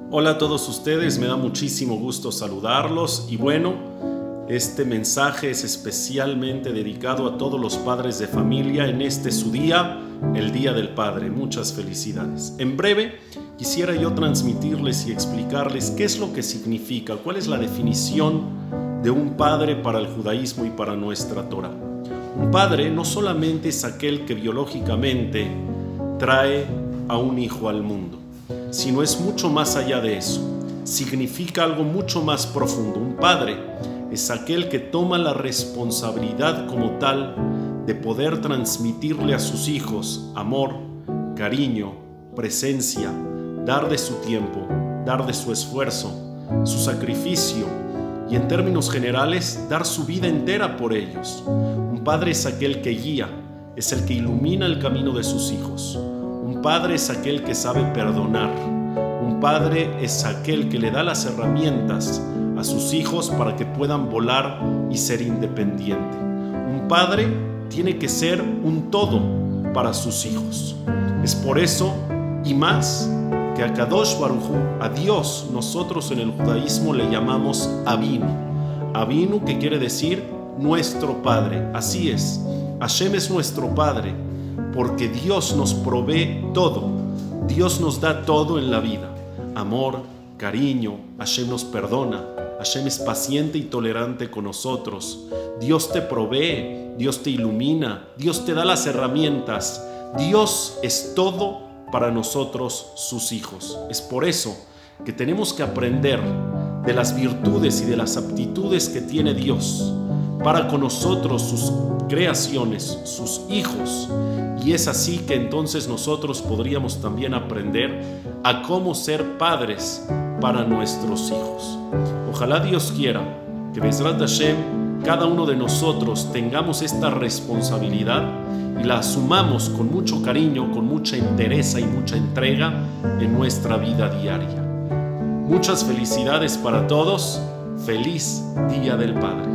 Hola a todos ustedes, me da muchísimo gusto saludarlos y bueno, este mensaje es especialmente dedicado a todos los padres de familia en este su día, el Día del Padre. Muchas felicidades. En breve quisiera yo transmitirles y explicarles qué es lo que significa, cuál es la definición de un padre para el judaísmo y para nuestra Torah. Un padre no solamente es aquel que biológicamente trae a un hijo al mundo, sino es mucho más allá de eso. Significa algo mucho más profundo. Un padre es aquel que toma la responsabilidad como tal de poder transmitirle a sus hijos amor, cariño, presencia, dar de su tiempo, dar de su esfuerzo, su sacrificio y en términos generales dar su vida entera por ellos. Un padre es aquel que guía, es el que ilumina el camino de sus hijos. Un padre es aquel que sabe perdonar. Un padre es aquel que le da las herramientas a sus hijos para que puedan volar y ser independiente. Un padre tiene que ser un todo para sus hijos. Es por eso y más que a Kadosh Baruj Hu, a Dios, nosotros en el judaísmo le llamamos Avinu. Avinu, que quiere decir nuestro Padre. Así es, Hashem es nuestro Padre, porque Dios nos provee todo. Dios nos da todo en la vida. Amor, cariño, Hashem nos perdona. Hashem es paciente y tolerante con nosotros. Dios te provee, Dios te ilumina, Dios te da las herramientas. Dios es todo para nosotros, sus hijos. Es por eso que tenemos que aprender de las virtudes y de las aptitudes que tiene Dios para con nosotros, sus creaciones, sus hijos. Y es así que entonces nosotros podríamos también aprender a cómo ser padres para nuestros hijos. Ojalá Dios quiera que Bezrat Hashem, cada uno de nosotros tengamos esta responsabilidad y la asumamos con mucho cariño, con mucha entereza y mucha entrega en nuestra vida diaria. Muchas felicidades para todos. Feliz Día del Padre.